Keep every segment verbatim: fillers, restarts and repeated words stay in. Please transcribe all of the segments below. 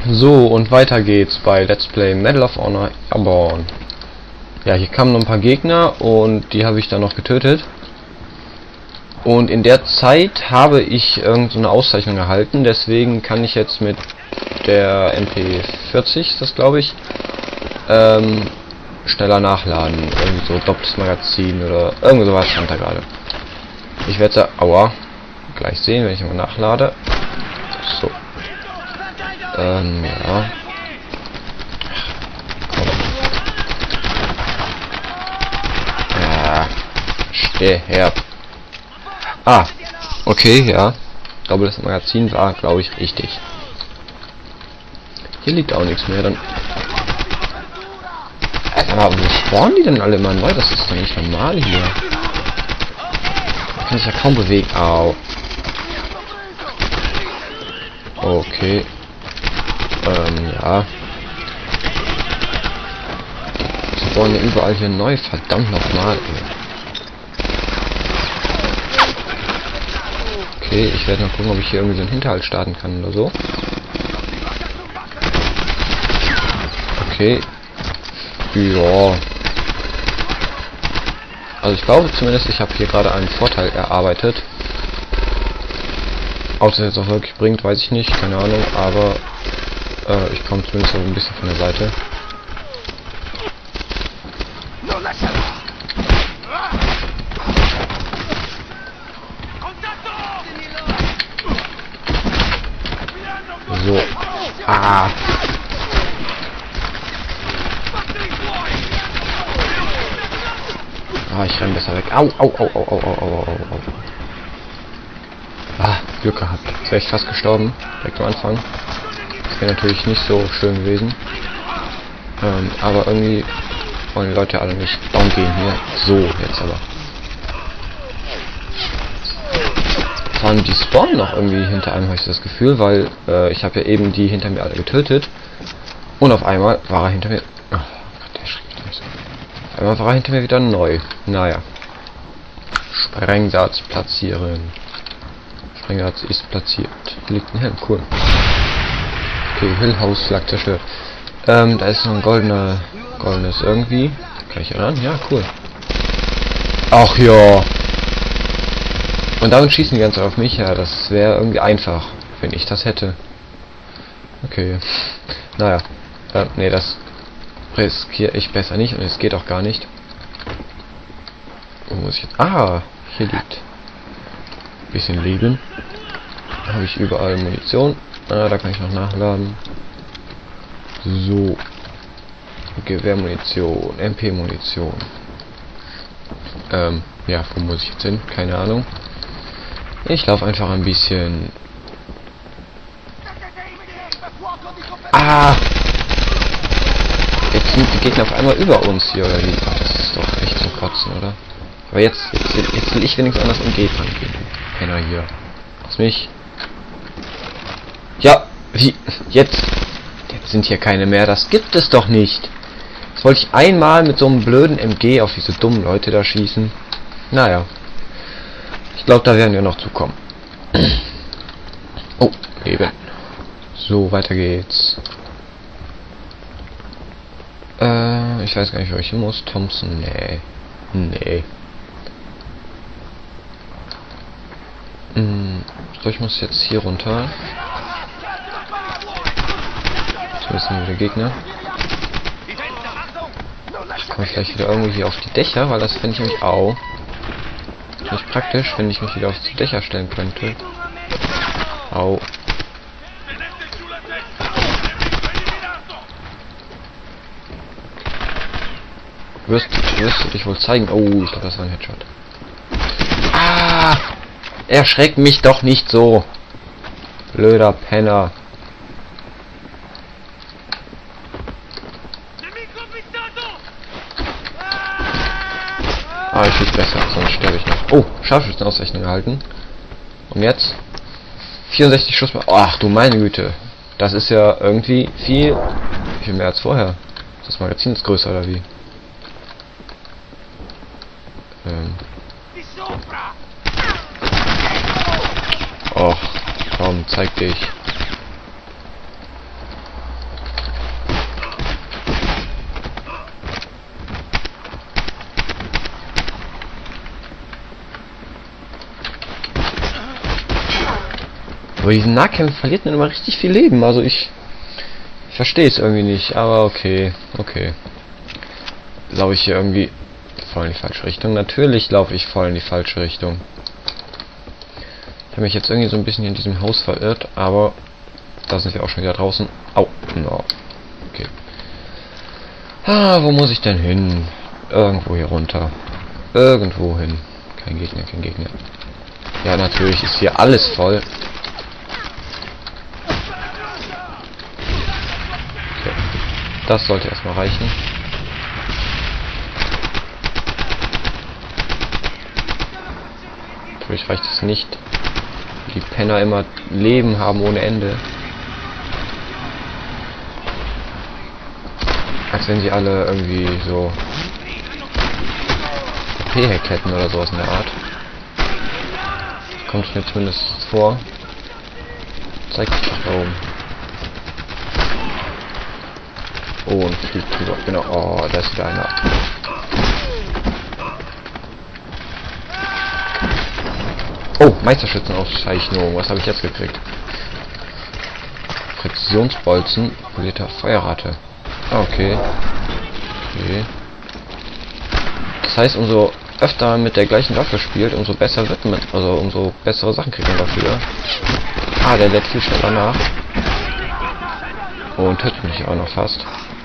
So, und weiter geht's bei Let's Play Medal of Honor Airborne. Ja, hier kamen noch ein paar Gegner und die habe ich dann noch getötet. Und in der Zeit habe ich irgend so eine Auszeichnung erhalten, deswegen kann ich jetzt mit der M P vierzig, ist das glaube ich, ähm, schneller nachladen. Irgendwie so doppeltes Magazin oder irgend sowas stand da gerade. Ich werde aua, gleich sehen, wenn ich mal nachlade. So. Ähm, ja. Komm. Ja. Steh her. Ah. Okay, ja. Ich glaube, das Magazin war, glaube ich, richtig. Hier liegt auch nichts mehr, dann... Aber wo spawnen die denn alle immer neu? Das ist doch nicht normal hier. Da kann ich ja kaum bewegen. Au. Okay. Ähm, ja. Sie spawnen ja überall hier neu. Verdammt nochmal. Okay, ich werde mal gucken, ob ich hier irgendwie so einen Hinterhalt starten kann oder so. Okay. Ja. Also ich glaube zumindest, ich habe hier gerade einen Vorteil erarbeitet. Ob das jetzt auch wirklich bringt, weiß ich nicht, keine Ahnung, aber äh, ich komme zumindest so ein bisschen von der Seite. So. Ah. Ah, ich renne besser weg. Au, au, au, au, au, au, au, au. Ah, Glück gehabt. Jetzt wäre ich fast gestorben, direkt am Anfang. Das wäre natürlich nicht so schön gewesen. Ähm, aber irgendwie wollen die Leute alle nicht down gehen hier. So, jetzt aber. Vor allem die spawnen noch irgendwie hinter einem, habe ich das Gefühl, weil äh, ich habe ja eben die hinter mir alle getötet. Und auf einmal war er hinter mir... Oh Gott, der schreckt mich so. Auf einmal war er hinter mir wieder neu. Naja. Sprengsatz platzieren. Sprengsatz ist platziert. Hier liegt ein Helm, cool. Okay, Hill House Flag zerstört. Ähm, da ist noch ein goldener, goldenes irgendwie. Kann ich ran? Ja, cool. Ach ja. Und damit schießen die ganze auf mich. Ja, das wäre irgendwie einfach, wenn ich das hätte. Okay. Naja. Äh, nee, das riskiere ich besser nicht und es geht auch gar nicht. Wo muss ich jetzt? Ah, hier liegt bisschen Leben. Da habe ich überall Munition. Ah, da kann ich noch nachladen. So. Gewehrmunition, M P-Munition. Ähm, ja, wo muss ich jetzt hin? Keine Ahnung. Ich laufe einfach ein bisschen. Ah! Jetzt sind die Gegner auf einmal über uns hier, oder wie? Ach, das ist doch echt zum Kotzen, oder? Aber jetzt, jetzt, jetzt will ich wenigstens an das M G dran gehen. Keiner hier. Lass mich. Ja, wie? Jetzt. Jetzt sind hier keine mehr. Das gibt es doch nicht. Jetzt wollte ich einmal mit so einem blöden M G auf diese dummen Leute da schießen. Naja. Ich glaube, da werden wir noch zukommen. Oh, Leben. So, weiter geht's. Äh, ich weiß gar nicht, wo ich hin muss. Thompson, nee. Nee. Hm, so, ich muss jetzt hier runter. Jetzt müssen wir wieder Gegner. Ich komme vielleicht wieder irgendwie hier auf die Dächer, weil das finde ich nämlich auch nicht praktisch, wenn ich mich wieder auf die Dächer stellen könnte. Au. Wirst, wirst du dich wohl zeigen? Oh, ich glaube, das war ein Headshot. Ah! Erschreck mich doch nicht so. Blöder Penner. Ah, ich schieße besser, sonst sterbe ich noch. Oh, Scharfschützenauszeichnung erhalten. Und jetzt? vierundsechzig Schuss. Ach du meine Güte. Das ist ja irgendwie viel, viel mehr als vorher. Das Magazin ist größer oder wie? Ähm. Och, komm, zeig dich. Aber diesen Nahkämpfen verliert man immer richtig viel Leben. Also ich, ich verstehe es irgendwie nicht. Aber okay, okay. Laufe ich hier irgendwie voll in die falsche Richtung? Natürlich laufe ich voll in die falsche Richtung. Ich habe mich jetzt irgendwie so ein bisschen in diesem Haus verirrt, aber da sind wir auch schon wieder draußen. Au, no. Okay. Ah, wo muss ich denn hin? Irgendwo hier runter. Irgendwo hin. Kein Gegner, kein Gegner. Ja, natürlich ist hier alles voll. Okay. Das sollte erstmal reichen. Natürlich reicht es nicht. Die Penner immer Leben haben ohne Ende. Als wenn sie alle irgendwie so P-Hack hätten oder sowas in der Art. Kommt mir zumindest vor. Zeigt sich doch da oben. Oh, und fliegt drüber. Genau. Oh, da ist wieder einer. Oh, Meisterschützenauszeichnung. Was habe ich jetzt gekriegt? Präzisionsbolzen, polierte Feuerrate. Okay. Okay. Das heißt, umso öfter man mit der gleichen Waffe spielt, umso besser wird man, also umso bessere Sachen kriegt man dafür. Ah, der lädt viel schneller nach. Und tötet mich auch noch fast.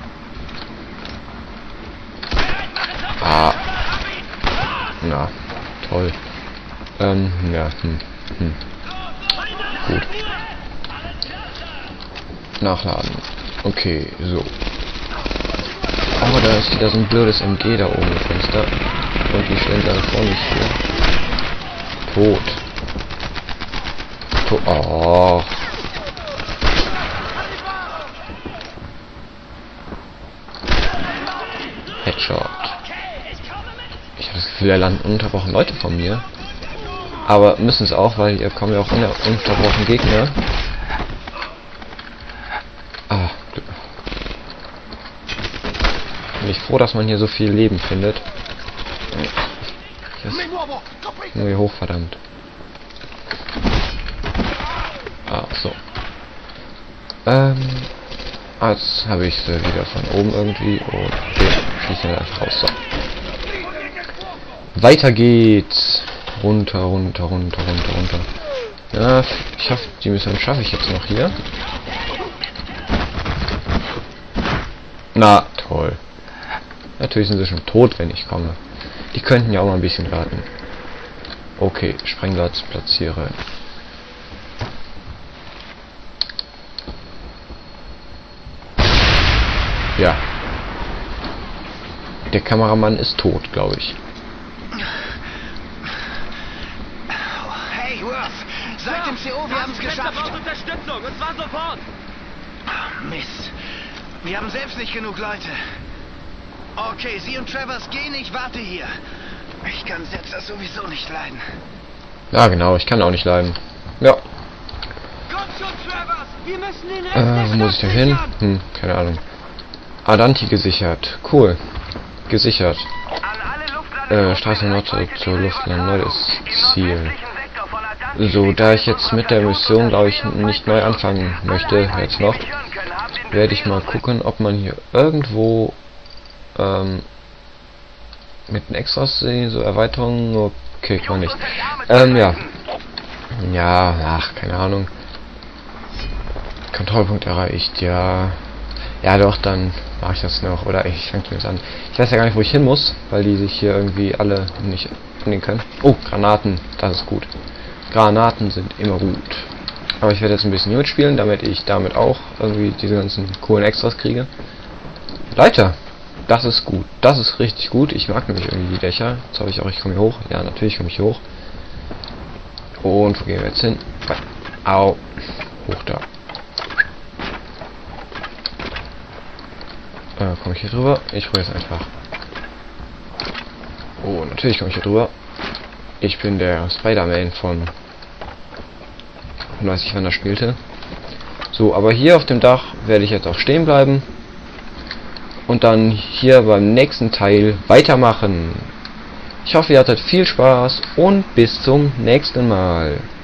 Ah. Na, toll. Ähm, ja, hm, hm. Gut. Nachladen. Okay, so. Aber da ist wieder so ein blödes M G da oben im Fenster. Und die stellen da vor mich hier. Tot. To oh. Headshot. Ich habe das Gefühl, da landen ununterbrochen Leute von mir. Aber müssen es auch, weil hier kommen ja auch ununterbrochen Gegner. Ah, bin ich froh, dass man hier so viel Leben findet. Yes. Nur hier hoch, verdammt. Ah, so. Ähm, jetzt habe ich sie wieder von oben irgendwie und okay, schießen wir einfach raus. So. Weiter geht's. Runter, runter, runter, runter, runter. Ja, ich hoffe, die Mission schaffe ich jetzt noch hier. Na, toll. Natürlich sind sie schon tot, wenn ich komme. Die könnten ja auch mal ein bisschen warten. Okay, Sprengplatz platziere. Ja. Der Kameramann ist tot, glaube ich. Hey, Worf! Seit dem C O, wir haben es geschafft! Unterstützung, und zwar sofort! Mist. Wir haben selbst nicht genug Leute. Okay, Sie und Travers gehen, ich warte hier. Ich kann Setzer sowieso nicht leiden. Ja, genau, ich kann auch nicht leiden. Ja. Komm schon, Travers! Wir müssen den Rest Äh, wo muss ich denn hin? Hm, keine Ahnung. Adanti gesichert. Cool. Gesichert. Äh, Straße Nord zurück zur Luftland. Neues Ziel. So, da ich jetzt mit der Mission, glaube ich, nicht neu anfangen möchte, jetzt noch, werde ich mal gucken, ob man hier irgendwo ähm, mit den Extras sehen, so Erweiterungen, okay, kann man nicht. Ähm, ja. Ja, ach, keine Ahnung. Kontrollpunkt erreicht, ja. Ja doch, dann mache ich das noch, oder ich fange jetzt an. Ich weiß ja gar nicht, wo ich hin muss, weil die sich hier irgendwie alle nicht annehmen können. Oh, Granaten, das ist gut. Granaten sind immer gut. Aber ich werde jetzt ein bisschen hier mitspielen, damit ich damit auch irgendwie diese ganzen coolen Extras kriege. Leiter, das ist gut. Das ist richtig gut. Ich mag nämlich irgendwie die Dächer. Jetzt habe ich auch, ich komme hier hoch. Ja, natürlich komme ich hier hoch. Und wo gehen wir jetzt hin? Au. Hoch da. Äh, komme ich hier drüber? Ich probiere es einfach. Oh, natürlich komme ich hier drüber. Ich bin der Spider-Man von... Ich weiß nicht, wann er spielte. So, aber hier auf dem Dach werde ich jetzt auch stehen bleiben. Und dann hier beim nächsten Teil weitermachen. Ich hoffe, ihr hattet viel Spaß und bis zum nächsten Mal.